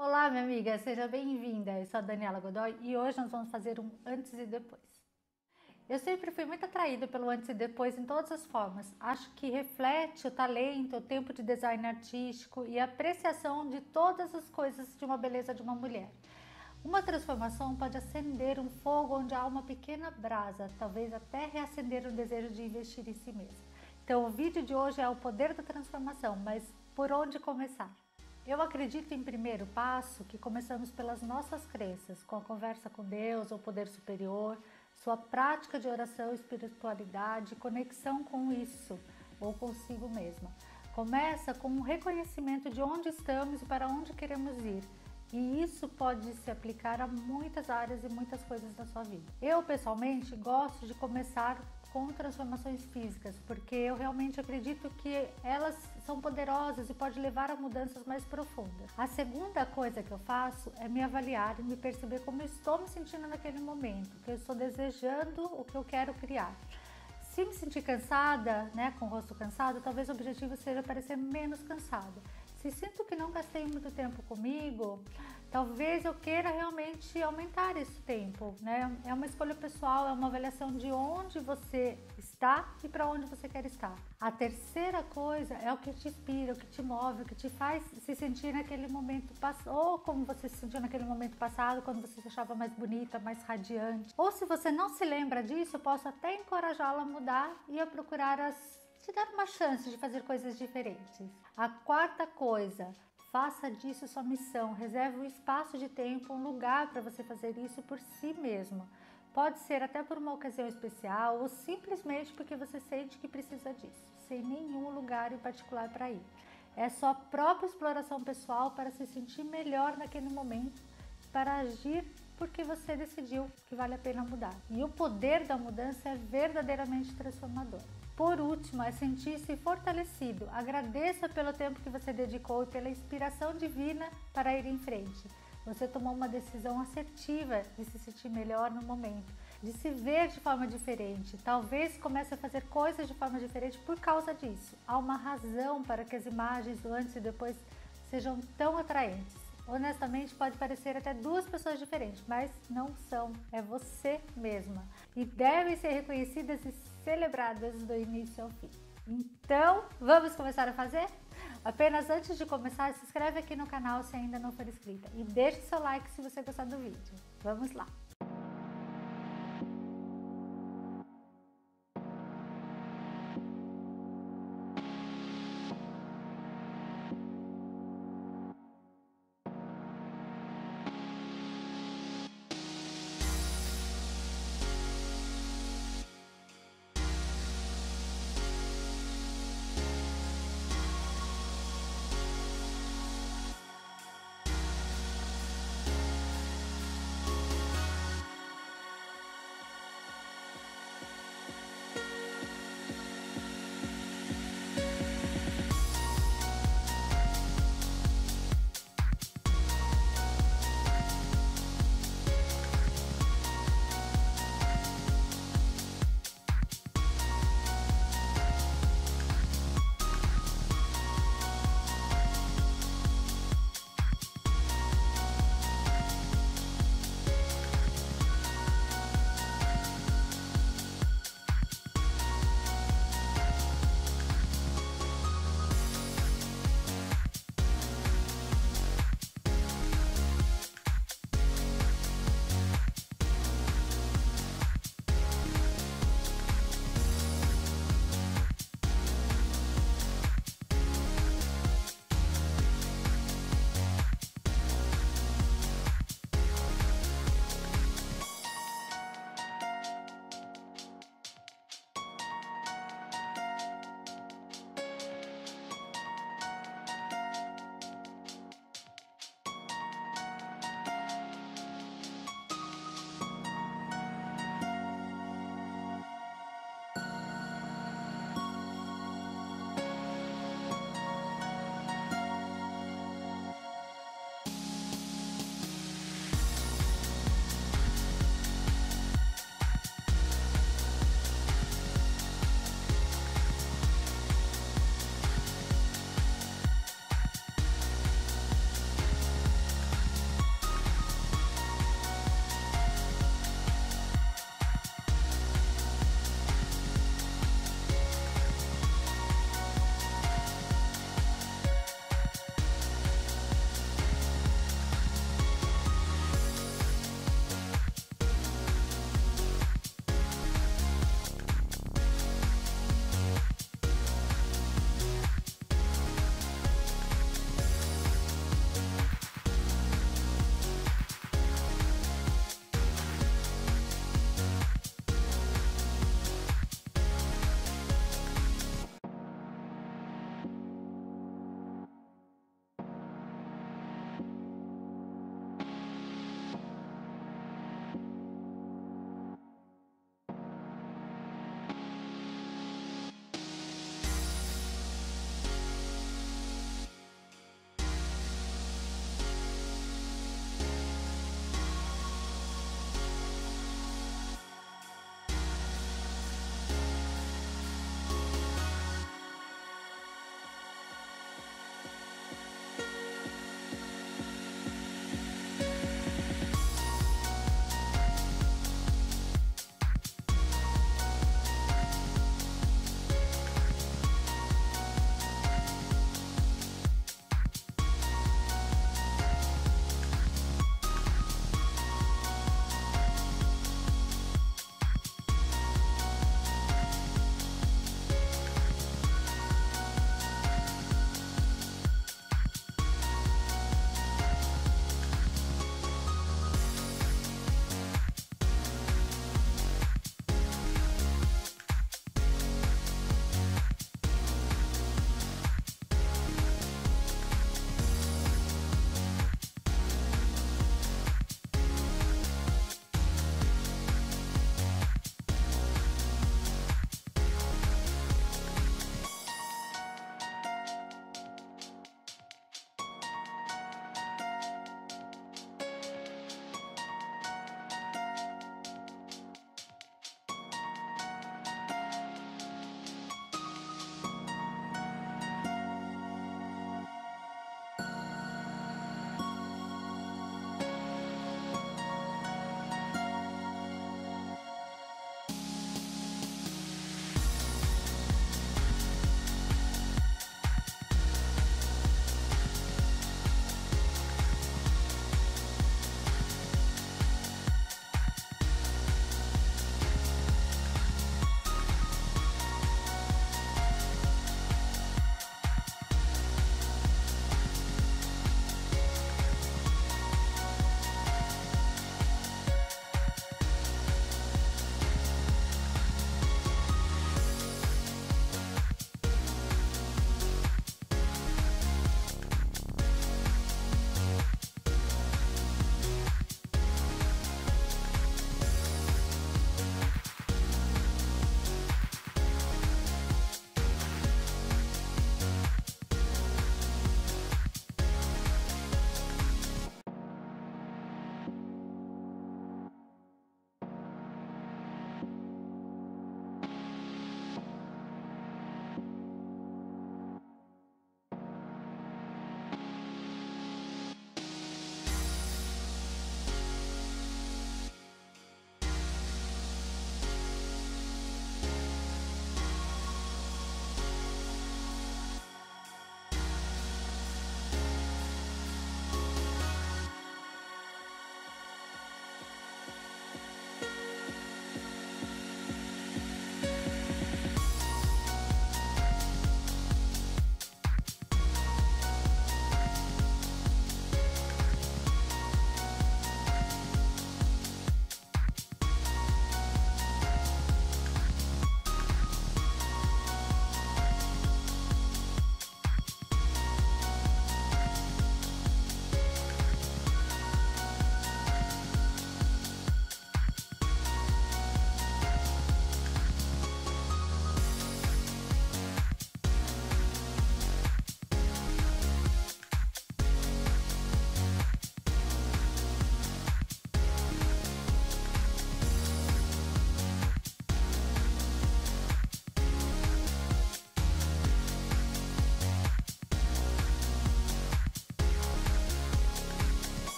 Olá, minha amiga, seja bem-vinda. Eu sou a Daniela Godoy e hoje nós vamos fazer um antes e depois. Eu sempre fui muito atraída pelo antes e depois em todas as formas. Acho que reflete o talento, o tempo de design artístico e a apreciação de todas as coisas de uma beleza de uma mulher. Uma transformação pode acender um fogo onde há uma pequena brasa, talvez até reacender o desejo de investir em si mesma. Então, o vídeo de hoje é o poder da transformação, mas por onde começar? Eu acredito em primeiro passo que começamos pelas nossas crenças, com a conversa com Deus ou poder superior, sua prática de oração, espiritualidade, conexão com isso ou consigo mesma. Começa com um reconhecimento de onde estamos e para onde queremos ir. E isso pode se aplicar a muitas áreas e muitas coisas da sua vida. Eu, pessoalmente, gosto de começar com transformações físicas, porque eu realmente acredito que elas são poderosas e pode levar a mudanças mais profundas. A segunda coisa que eu faço é me avaliar e me perceber como eu estou me sentindo naquele momento, o que eu estou desejando, o que eu quero criar. Se me sentir cansada, com o rosto cansado, talvez o objetivo seja parecer menos cansada. Se sinto que não gastei muito tempo comigo, talvez eu queira realmente aumentar esse tempo, É uma escolha pessoal, é uma avaliação de onde você está e para onde você quer estar. A terceira coisa é o que te inspira, o que te move, o que te faz se sentir naquele momento passado, ou como você se sentiu naquele momento passado, quando você se achava mais bonita, mais radiante. Ou se você não se lembra disso, eu posso até encorajá-la a mudar e a procurar te dar uma chance de fazer coisas diferentes. A quarta coisa, faça disso sua missão, reserve um espaço de tempo, um lugar para você fazer isso por si mesmo. Pode ser até por uma ocasião especial ou simplesmente porque você sente que precisa disso, sem nenhum lugar em particular para ir. É sua própria exploração pessoal para se sentir melhor naquele momento, para agir porque você decidiu que vale a pena mudar. E o poder da mudança é verdadeiramente transformador. Por último, é sentir-se fortalecido. Agradeça pelo tempo que você dedicou e pela inspiração divina para ir em frente. Você tomou uma decisão assertiva de se sentir melhor no momento, de se ver de forma diferente. Talvez comece a fazer coisas de forma diferente por causa disso. Há uma razão para que as imagens do antes e depois sejam tão atraentes. Honestamente, pode parecer até duas pessoas diferentes, mas não são, é você mesma. E devem ser reconhecidas e celebradas do início ao fim. Então, vamos começar a fazer? Apenas antes de começar, se inscreve aqui no canal se ainda não for inscrita e deixe seu like se você gostar do vídeo. Vamos lá!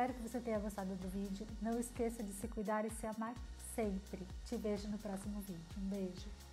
Espero que você tenha gostado do vídeo. Não esqueça de se cuidar e se amar sempre. Te vejo no próximo vídeo. Um beijo.